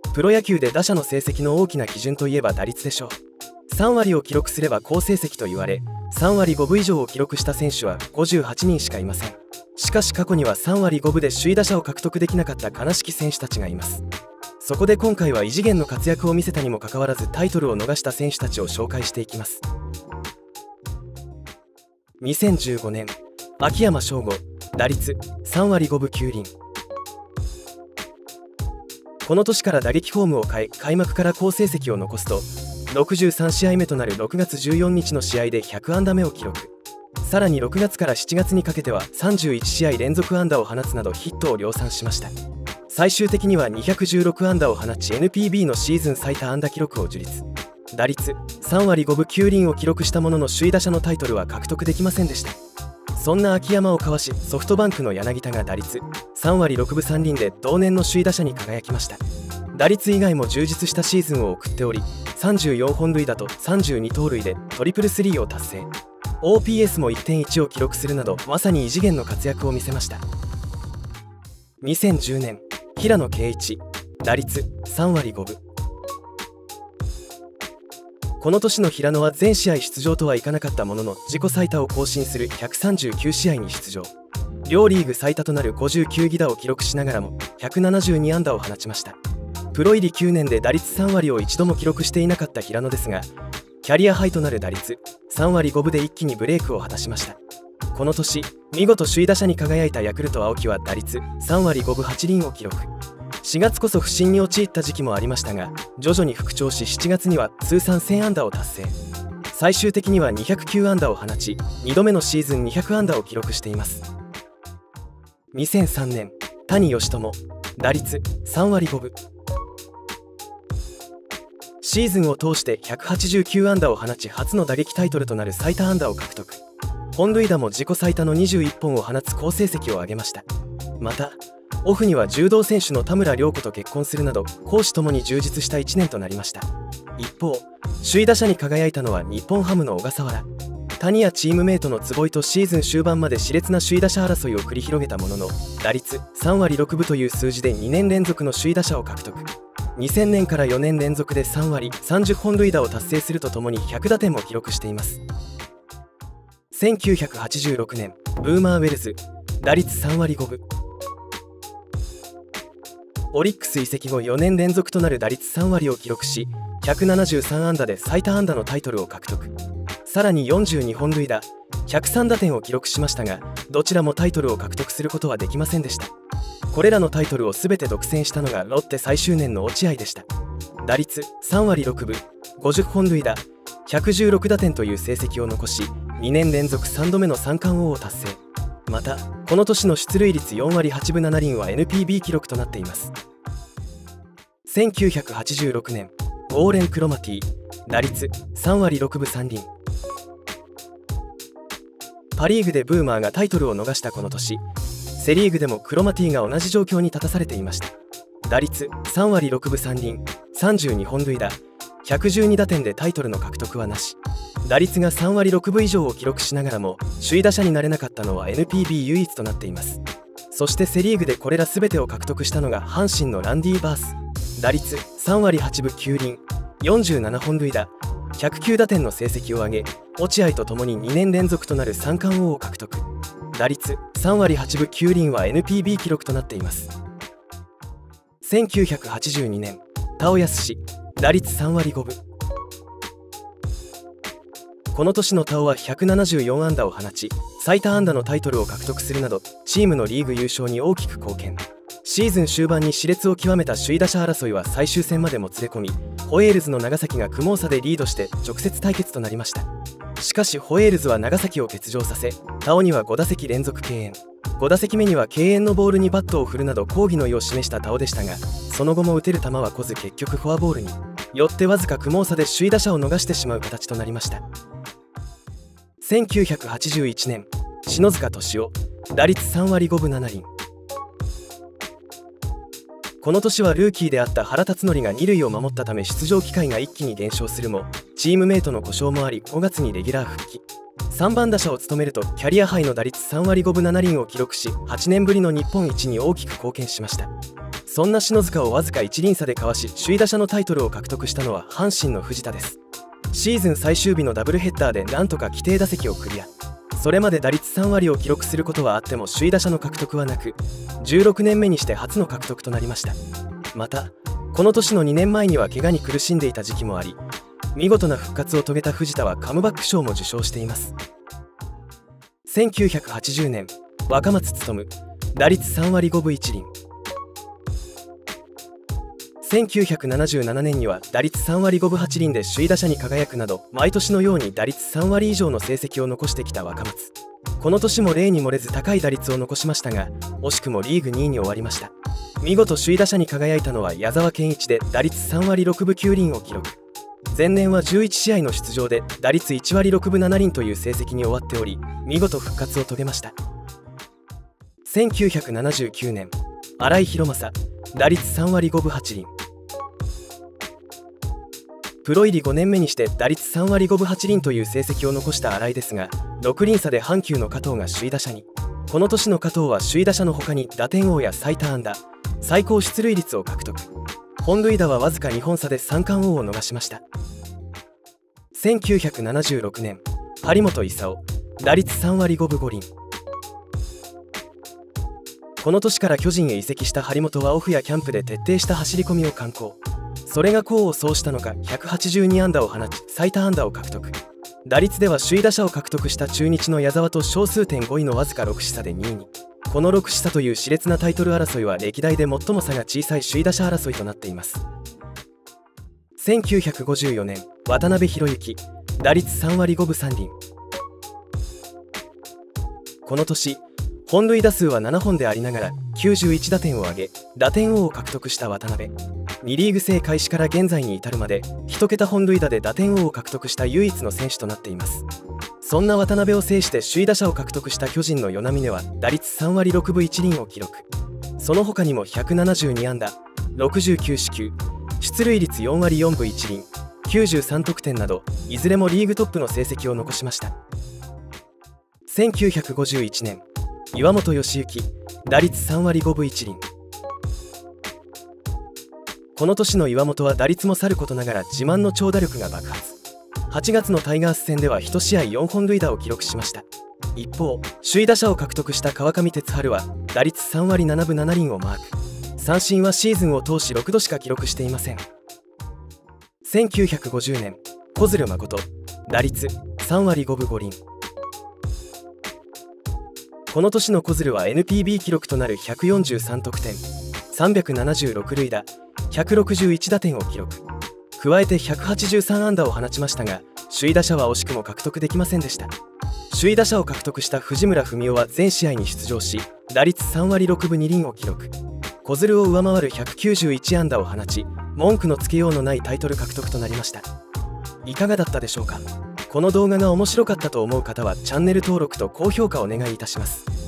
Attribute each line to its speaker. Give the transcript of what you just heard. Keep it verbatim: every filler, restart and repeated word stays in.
Speaker 1: プロ野球で打者の成績の大きな基準といえば打率でしょう。さんわりを記録すれば好成績と言われ、さんわりごぶ以上を記録した選手はごじゅうはちにんしかいません。しかし過去にはさんわりごぶで首位打者を獲得できなかった悲しき選手たちがいます。そこで今回は異次元の活躍を見せたにもかかわらずタイトルを逃した選手たちを紹介していきます。にせんじゅうごねん、秋山翔吾、打率さんわりごぶきゅうりん。この年から打撃フォームを変え、開幕から好成績を残すとろくじゅうさんしあいめとなるろくがつじゅうよっかの試合でひゃくあんだめを記録。さらにろくがつからしちがつにかけてはさんじゅういちしあい連続安打を放つなどヒットを量産しました。最終的にはにひゃくじゅうろくあんだを放ち エヌピービー のシーズン最多安打記録を樹立。打率さんわりごぶきゅうりんを記録したものの首位打者のタイトルは獲得できませんでした。そんな秋山をかわし、ソフトバンクの柳田が打率さんわりろくぶさんりんで同年の首位打者に輝きました。打率以外も充実したシーズンを送っており、さんじゅうよんほんるいだとさんじゅうにとうるいでトリプルスリーを達成。 オーピーエス も いってんいち を記録するなどまさに異次元の活躍を見せました。にせんじゅうねん、平野啓一、打率さんわりごぶ。この年の平野は全試合出場とはいかなかったものの、自己最多を更新するひゃくさんじゅうきゅうしあいに出場。両リーグ最多となるごじゅうきゅうぎだを記録しながらもひゃくななじゅうにあんだを放ちました。プロ入りきゅうねんで打率さんわりを一度も記録していなかった平野ですが、キャリアハイとなる打率さんわりごぶで一気にブレイクを果たしました。この年見事首位打者に輝いたヤクルト青木は打率さんわりごぶはちりんを記録。しがつこそ不振に陥った時期もありましたが、徐々に復調ししちがつには通算せんあんだを達成。最終的にはにひゃくきゅうあんだを放ち、にどめのシーズンにひゃくあんだを記録しています。にせんさんねん、谷義友、打率さんわりごぶ。シーズンを通してひゃくはちじゅうきゅうあんだを放ち、初の打撃タイトルとなる最多安打を獲得。本塁打も自己最多のにじゅういっぽんを放つ好成績を挙げました。またオフには柔道選手の田村亮子と結婚するなど公私ともに充実したいちねんとなりました。一方、首位打者に輝いたのは日本ハムの小笠原。谷やチームメイトの坪井とシーズン終盤まで熾烈な首位打者争いを繰り広げたものの、打率さんわりろくぶという数字でにねんれんぞくの首位打者を獲得。にせんねんからよねんれんぞくでさんわりさんじゅっぽんるいだを達成するとともにひゃくだてんも記録しています。せんきゅうひゃくはちじゅうろくねん、ブーマーウェルズ、打率さんわりごぶ。オリックス移籍後よねんれんぞくとなる打率さんわりを記録し、ひゃくななじゅうさんあんだで最多安打のタイトルを獲得。さらによんじゅうにほんるいだ、ひゃくさんだてんを記録しましたが、どちらもタイトルを獲得することはできませんでした。これらのタイトルを全て独占したのがロッテ最終年の落合でした。打率さんわりろくぶ、ごじゅっぽんるいだ、ひゃくじゅうろくだてんという成績を残し、にねんれんぞくさんどめの三冠王を達成。またこの年の出塁率よんわりはちぶななりんは エヌピービー 記録となっています。せんきゅうひゃくはちじゅうろくねん、ウォーレン・クロマティ、打率さんわりろくぶさんりん。パ・リーグでブーマーがタイトルを逃したこの年、セ・リーグでもクロマティが同じ状況に立たされていました。打率さんわりろくぶさんりん、さんじゅうにほんるいだ、ひゃくじゅうにだてんでタイトルの獲得はなし。打率がさんわりろくぶ以上を記録しながらも首位打者になれなかったのは エヌピービー 唯一となっています。そしてセ・リーグでこれら全てを獲得したのが阪神のランディ・バース。打率さんわりはちぶきゅうりん、よんじゅうななほんるいだ、ひゃくきゅうだてんの成績を上げ、落合とともににねんれんぞくとなる三冠王を獲得。打率さんわりはちぶきゅうりんは エヌピービー 記録となっています。せんきゅうひゃくはちじゅうにねん、田尾康、打率さんわりごぶ。この年の田尾はひゃくななじゅうよんあんだを放ち、最多安打のタイトルを獲得するなどチームのリーグ優勝に大きく貢献。シーズン終盤に熾烈を極めた首位打者争いは最終戦までもつれ込み、ホエールズの長崎がクモー差でリードして直接対決となりました。しかしホエールズは長崎を欠場させ、田尾にはごだせきれんぞく敬遠。ごだせきめには敬遠のボールにバットを振るなど抗議の意を示した田尾でしたが、その後も打てる球は来ず結局フォアボールによってわずかクモー差で首位打者を逃してしまう形となりました。せんきゅうひゃくはちじゅういちねん、篠塚俊雄、打率さんわりごぶななりん。この年はルーキーであった原辰徳がにるいを守ったため出場機会が一気に減少するも、チームメイトの故障もありごがつにレギュラー復帰。さんばん打者を務めるとキャリアハイの打率さんわりごぶななりんを記録し、はちねんぶりの日本一に大きく貢献しました。そそんな篠塚をわずかいち厘差でかわし、首位打者のタイトルを獲得したのは阪神の藤田です。シーズン最終日のダブルヘッダーでなんとか規定打席をクリア。それまで打率さん割を記録することはあっても首位打者の獲得はなく、じゅうろくねんめにして初の獲得となりました。またこの年のにねんまえには怪我に苦しんでいた時期もあり、見事な復活を遂げた藤田はカムバック賞も受賞しています。せんきゅうひゃくはちじゅうねん、若松勉、打率さん割ごぶいち厘。せんきゅうひゃくななじゅうななねんには打率さん割ごぶはち厘で首位打者に輝くなど、毎年のように打率さん割以上の成績を残してきた若松。この年も例に漏れず高い打率を残しましたが、惜しくもリーグにいに終わりました。見事首位打者に輝いたのは矢澤健一で打率さん割ろくぶきゅう厘を記録。前年はじゅういちしあいの出場で打率いち割ろくぶなな厘という成績に終わっており、見事復活を遂げました。せんきゅうひゃくななじゅうきゅうねん、新井博正、打率さん割ごぶはち厘。プロ入りごねんめにして打率さん割ごぶはち厘という成績を残した新井ですが、ろく厘差で阪急の加藤が首位打者に。この年の加藤は首位打者の他に打点王や最多安打、最高出塁率を獲得。本塁打はわずかにほん差で三冠王を逃しました。せんきゅうひゃくななじゅうろくねん、張本勲、打率さん割ごぶご厘。この年から巨人へ移籍した張本はオフやキャンプで徹底した走り込みを敢行。それが功を奏したのかひゃくはちじゅうに安打を放ち、最多安打を獲得。打率では首位打者を獲得した中日の矢澤と小数点ごいのわずかろくし差でにいに。このろくし差という熾烈なタイトル争いは歴代で最も差が小さい首位打者争いとなっています。せんきゅうひゃくごじゅうよねん、渡辺裕之、打率さん割ごぶさん厘。この年本塁打数はななほんでありながらきゅうじゅういち打点を挙げ、打点王を獲得した渡辺。にリーグ制開始から現在に至るまでいち桁本塁打で打点王を獲得した唯一の選手となっています。そんな渡辺を制して首位打者を獲得した巨人の与那嶺は打率さん割ろくぶいち厘を記録。その他にもひゃくななじゅうに安打、ろくじゅうきゅう四球、出塁率よん割よんぶいち厘、きゅうじゅうさん得点など、いずれもリーグトップの成績を残しました。せんきゅうひゃくごじゅういちねん、岩本義行、打率さん割ごぶいち厘。この年の岩本は打率もさることながら自慢の長打力が爆発。はちがつのタイガース戦ではいち試合よんほん塁打を記録しました。一方、首位打者を獲得した川上哲治は打率さん割ななぶなな厘をマーク。三振はシーズンを通しろくどしか記録していません。せんきゅうひゃくごじゅうねん、小鶴誠、打率さん割ごぶご厘。この年の小鶴は エヌピービー 記録となるひゃくよんじゅうさん得点、さんびゃくななじゅうろく塁打、ひゃくろくじゅういち打点を記録。加えてひゃくはちじゅうさん安打を放ちましたが、首位打者は惜しくも獲得できませんでした。首位打者を獲得した藤村文雄は全試合に出場し、打率さん割ろくぶに厘を記録。小鶴を上回るひゃくきゅうじゅういち安打を放ち、文句のつけようのないタイトル獲得となりました。いかがだったでしょうか。この動画が面白かったと思う方はチャンネル登録と高評価お願いいたします。